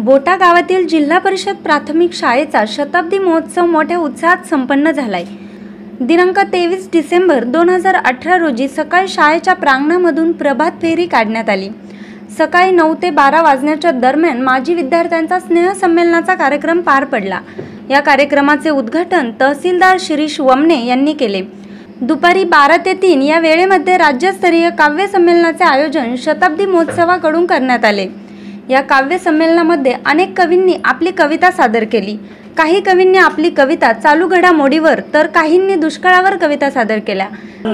बोटा गावातील जिल्हा परिषद प्राथमिक शाळेचा शताब्दी महोत्सव मोठ्या उत्साहात संपन्न झालाय। दिनांक 23 डिसेंबर 2018 रोजी सकाळी शाळेच्या प्रांगणामधून प्रभात फेरी काढण्यात आली। सकाळी 9 ते 12 वाजण्याच्या दरम्यान माजी विद्यार्थ्यांचा स्नेहसंमेलनाचा कार्यक्रम पार पडला। या कार्यक्रमाचे उद्घाटन तहसीलदार शिरीष वमने यांनी केले। दुपारी 12 ते 3 या वेळेमध्ये राज्यस्तरीय काव्य संमेलनाचे आयोजन शताब्दी महोत्सवाकडून करण्यात आले। या काव्य संमेलनामध्ये अनेक कवींनी आपली कविता सादर केली। काही कवींनी आपली कविता चालू घडामोडीवर तर काहींनी दुष्काळावर कविता सादर केल्या।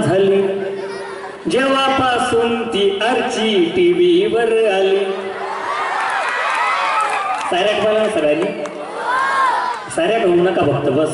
जेव्हापासून ती अर्ची टीव्हीवर आली, साऱ्या मला साऱ्या होऊ नका फक्त बस।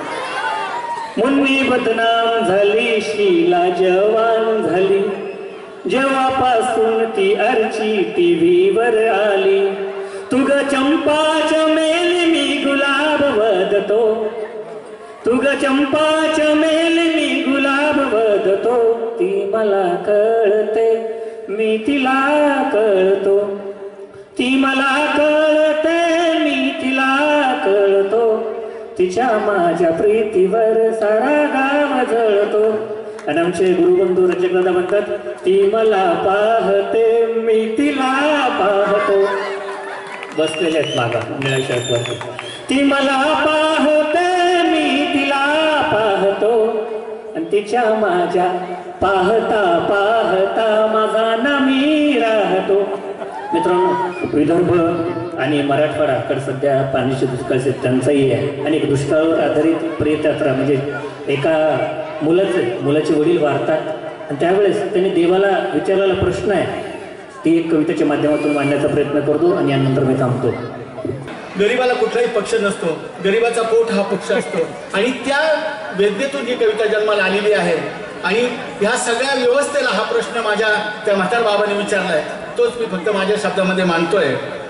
मुन्नी बदनाम झाली, शीला जवान झाली, जेव्हापासून ती अर्ची टीव्हीवर आली। तुग चंपा चमेली मी गुलाब वदतो, तुग चंपा चमेली मी गुलाब वदतो, ती मला कळते मी तिला कळतो, ती मला कळते मी तिला कळतो, तिच्या माझ्या प्रीतीवर सारा गाव जळतो। आणि आमचे गुरुबंधू रजकदादा म्हणतात, ती मला पाहते मी तिला पाहतो। बसलेले आहेत मागा निळ्या शर्टवर। ती मला पाहते मी तिला पाहतो, आणि तिच्या माझ्या पाहता पाहता माझा नामी राहतो। मित्रांनो, विदर्भ आणि मराठवाड्याकडे सध्या पाण्याची दुष्काळाची टंचाई आहे आणि एक दुष्काळावर आधारित प्रेतयात्रा म्हणजे एका मुलाचे वडील वारतात आणि त्यावेळेस त्यांनी देवाला विचारलेला प्रश्न आहे, ती एक कवितेच्या माध्यमातून मांडण्याचा प्रयत्न करतो आणि यानंतर मी थांबतो। गरीबाला कुठलाही पक्ष नसतो, गरीबाचा पोट हा पक्ष असतो आणि त्या वेदनेतून ही कविता जन्माला आलेली आहे। आणि ह्या सगळ्या व्यवस्थेला हा प्रश्न माझ्या त्या म्हातार बाबांनी विचारलाय, तोच मी फक्त माझ्या शब्दामध्ये मांडतोय।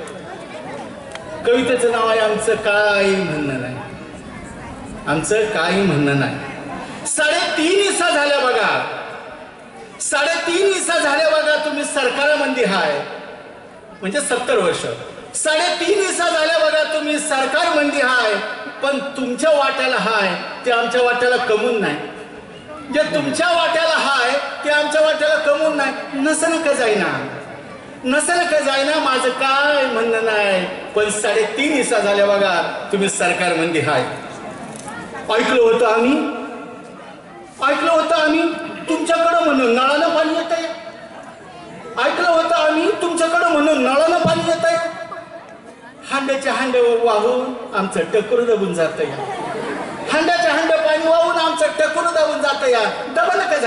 कवितेचं नाव आहे आमचं काही म्हणणं नाही, आमचं काही म्हणणं नाही। 3.5 इसा झाल्या बघा, 3.5 इसा झाल्या बघा, तुम्ही सरकारमंदी हाय म्हणजे 70 वर्ष। 3.5 इसा झाल्या बघा, तुम्ही सरकारमंदी हाय, पण तुमच्या वाट्याला हाय ते आमच्या वाट्याला कमून नाही, जे तुमच्या वाट्याला हाय ते आमच्या वाट्याला कमून नाही। नसलं का जाईना, नसलं का जाईना, माझं काय म्हणणं नाही, पण 3.5 इसा झाल्या बघा, तुम्ही सरकारमंदी हाय। ऐकलं होतं आम्ही तुमच्याकडं म्हणून नळानं पाणी येत आहे, ऐकलं होतं आम्ही तुमच्याकडं म्हणून नळानं पाणी येत आहे। हांड्याच्या हांड्या वाहून आमचं टकोर दबून जात या, हांड्याच्या हांड्या पाणी वाहून आमचं टकोर दबून जात या। दबा नका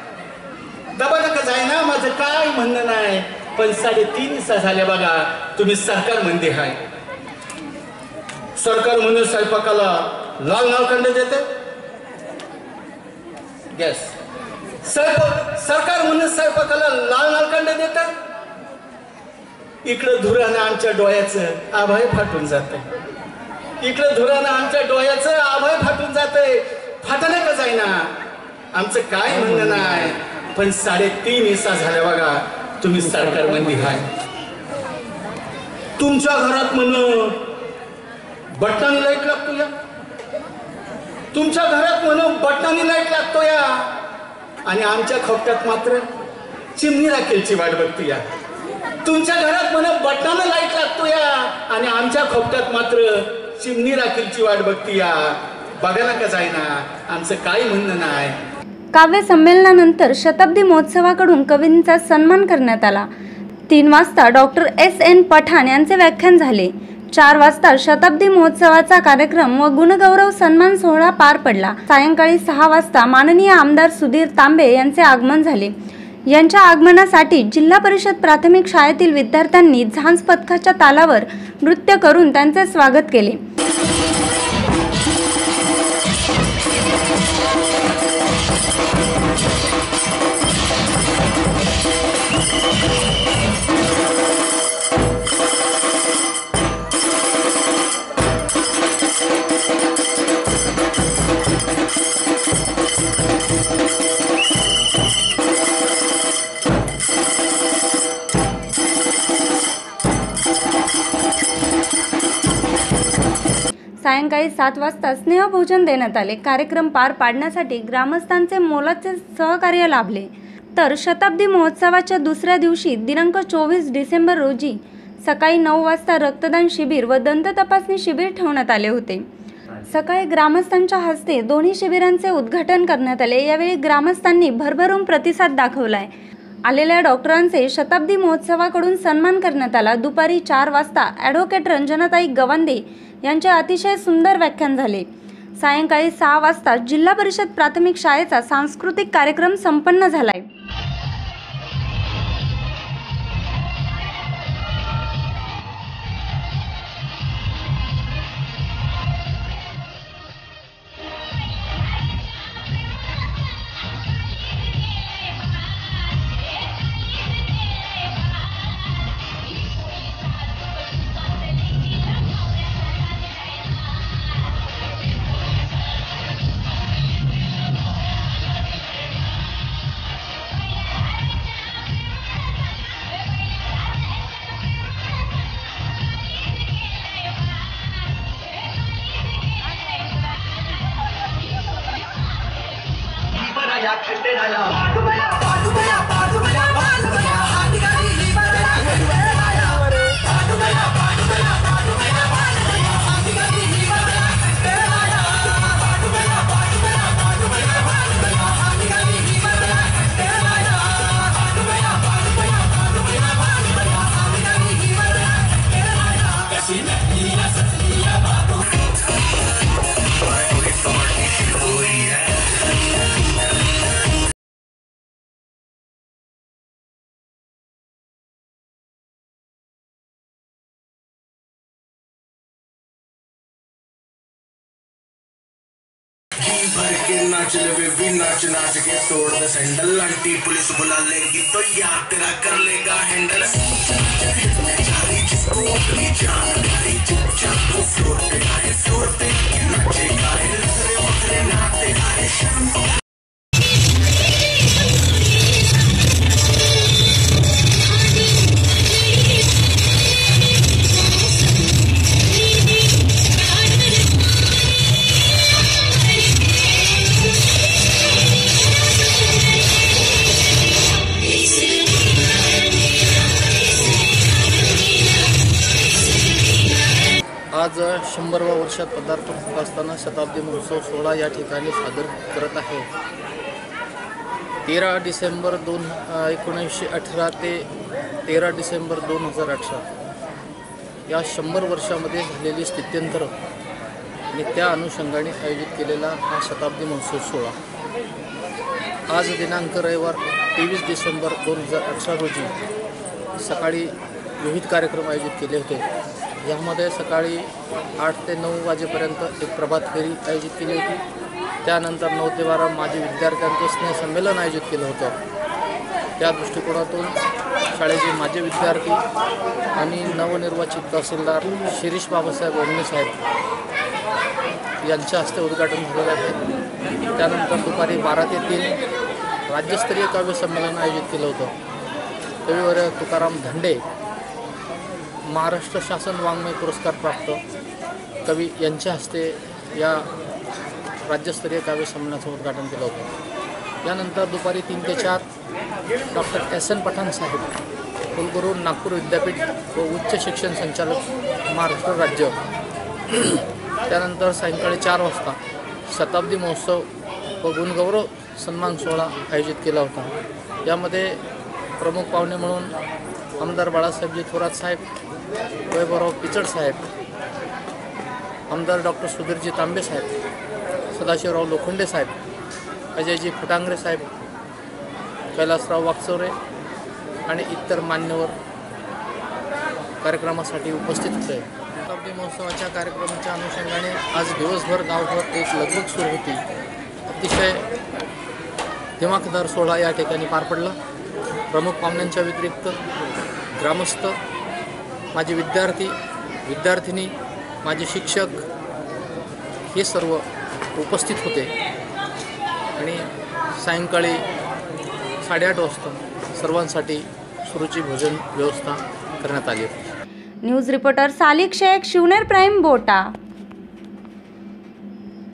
जायना, माझं काय म्हणणं नाही, पण 3.5 इसा झाल्या बघा, तुम्ही सरकारमध्ये हाय। सरकार म्हणून स्वयंपाकाला लाल नालकंड देते, गॅस सरकार म्हणून स्वयंपाकाला लाल नालकंड देतात। इकडं धुरानं आमच्या डोळ्याचं आभाळ फाटून जातंय, इकडं धुरानं आमच्या डोळ्याचं आभाळ फाटून जातंय। फाटलं का जाईना, आमचं काय म्हणणं नाही, पण 3.5 इसा झाल्या बघा, तुम्ही सरकारमध्ये हाय। तुमच्या घरात म्हणून बटनाने लाईट लागतो या, तुमच्या घरात म्हणून बटनाने लाईट लागतो या, आणि आमच्या खोपट्यात मात्र चिमणी राखेलची वाट बघतो या। तुमच्या घरात म्हणून बटनाने लाईट लागतो या, आणि आमच्या खोपट्यात मात्र चिमणी राखेलची वाट बघतो या। बघा नका जाईना, आमचं काही म्हणणं नाही। काव्य संमेलनानंतर शताब्दी महोत्सवाकडून कवींचा सन्मान करण्यात आला। 3 वाजता डॉक्टर S.N. पठाण यांचे व्याख्यान झाले। 4 वाजता शताब्दी महोत्सवाचा कार्यक्रम व गुणगौरव सन्मान सोहळा पार पडला। सायंकाळी 6 वाजता माननीय आमदार सुधीर तांबे यांचे आगमन झाले। यांच्या आगमनासाठी जिल्हा परिषद प्राथमिक शाळेतील विद्यार्थ्यांनी झांज पथकाच्या तालावर नृत्य करून त्यांचे स्वागत केले। सायंकाळी 7 वाजता स्नेहभोजन देण्यात आले. कार्यक्रम पार पाडण्यासाठी ग्रामस्थांचे मोलाचे सहकार्य लाभले. तर शताब्दी महोत्सवाच्या दुसऱ्या दिवशी दिनांक 24 डिसेंबर रोजी सकाळी 9 वाजता रक्तदान शिबिर व दंत तपासणी शिबिर ठेवण्यात आले होते. सकाळी ग्रामस्थांच्या हस्ते दोन्ही शिबिरांचे उद्घाटन करण्यात आले. यावेळी ग्रामस्थांनी भरभरून प्रतिसाद दाखवलाय. आलेल्या डॉक्टरांचे शताब्दी महोत्सवाकडून सन्मान करण्यात आला. दुपारी 4 वाजता ॲडव्होकेट रंजनाताई गवांदे यांचे अतिशय सुंदर व्याख्यान झाले. सायंकाळी 6 वाजता जिल्हा परिषद प्राथमिक शाळेचा सांस्कृतिक कार्यक्रम संपन्न झालाय. भर के नाच ले बेबी नाच नाच के तोड़ दे सैंडल आंटी पुलिस बुला लेगी तो यार तेरा कर लेगा हैंडल जिसको अपनी जान प्यारी चुपचाप वो फ्लोर पे नाचेगा नखरे नाते आए शाम आज 100व्या वर्षात पदार्पण होत असताना शताब्दी महोत्सव सोहळा या ठिकाणी सादर करत आहे. 13 डिसेंबर 1918 ते 13 डिसेंबर 2018 या 100 वर्षामध्ये झालेली स्थित्यंतर आणि त्या अनुषंगाने आयोजित केलेला हा शताब्दी महोत्सव सोहळा आज दिनांक रविवार 23 डिसेंबर 2018 रोजी सकाळी विविध कार्यक्रम आयोजित केले होते. यामध्ये सकाळी 8 ते 9 वाजेपर्यंत एक प्रभात फेरी आयोजित केली होती. त्यानंतर 9 ते 12 माजी विद्यार्थ्यांचं स्नेहसंमेलन आयोजित केलं होतं. त्या दृष्टिकोनातून शाळेचे माजी विद्यार्थी आणि नवनिर्वाचित तहसीलदार शिरीष बाबासाहेब ओमने साहेब यांच्या हस्ते उद्घाटन झालेलं आहे. त्यानंतर दुपारी 12 ते 3 राज्यस्तरीय काव्य संमेलन आयोजित केलं होतं. कविवर्य तुकाराम धंडे महाराष्ट्र शासन वाङ्मय पुरस्कार प्राप्त कवी यांच्या हस्ते या राज्यस्तरीय काव्य संमेलनाचं उद्घाटन केलं होतं. यानंतर दुपारी 3 ते 4 डॉक्टर S.N. पठाण साहेब कुलगुरू नागपूर विद्यापीठ व उच्च शिक्षण संचालक महाराष्ट्र राज्य. त्यानंतर सायंकाळी 4 वाजता शताब्दी महोत्सव व गुणगौरव सन्मान सोहळा आयोजित केला होता. यामध्ये प्रमुख पाहुणे म्हणून आमदार बाळासाहेबजी थोरात साहेब, वैभवराव पिचड साहेब, आमदार डॉक्टर सुधीरजी तांबे साहेब, सदाशिवराव लोखंडे साहेब, अजयजी फटांगरे साहेब, कैलासराव वागचौरे आणि इतर मान्यवर कार्यक्रमासाठी उपस्थित होते. शताब्दी महोत्सवाच्या कार्यक्रमाच्या अनुषंगाने आज दिवसभर गावभर एक लगबग सुरू होती. अतिशय दिमाखदार सोहळा या ठिकाणी पार पडला. प्रमुख पाहुण्यांच्या व्यतिरिक्त ग्रामस्थ, माझे विद्यार्थी, विद्यार्थिनी, माझे शिक्षक हे सर्व उपस्थित होते आणि सायंकाळी 8:30 वाजता सर्वांसाठी सुरुची भोजन व्यवस्था करण्यात आली. News reporter Salik Shaikh, Shivner prime, Bota.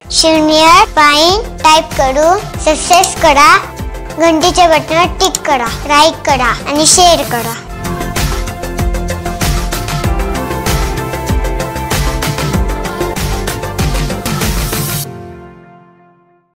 शून्य फाईन टाईप करून सबस्क्राईब करा, घंटीच्या बटनावर टिक करा, लाईक करा आणि शेअर करा.